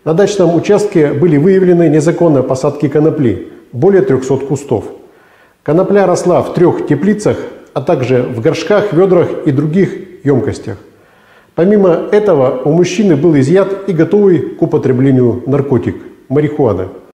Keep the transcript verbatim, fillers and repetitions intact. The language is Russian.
На дачном участке были выявлены незаконные посадки конопли, более трёхсот кустов. Конопля росла в трех теплицах, а также в горшках, ведрах и других емкостях. Помимо этого у мужчины был изъят и готовый к употреблению наркотик – марихуана.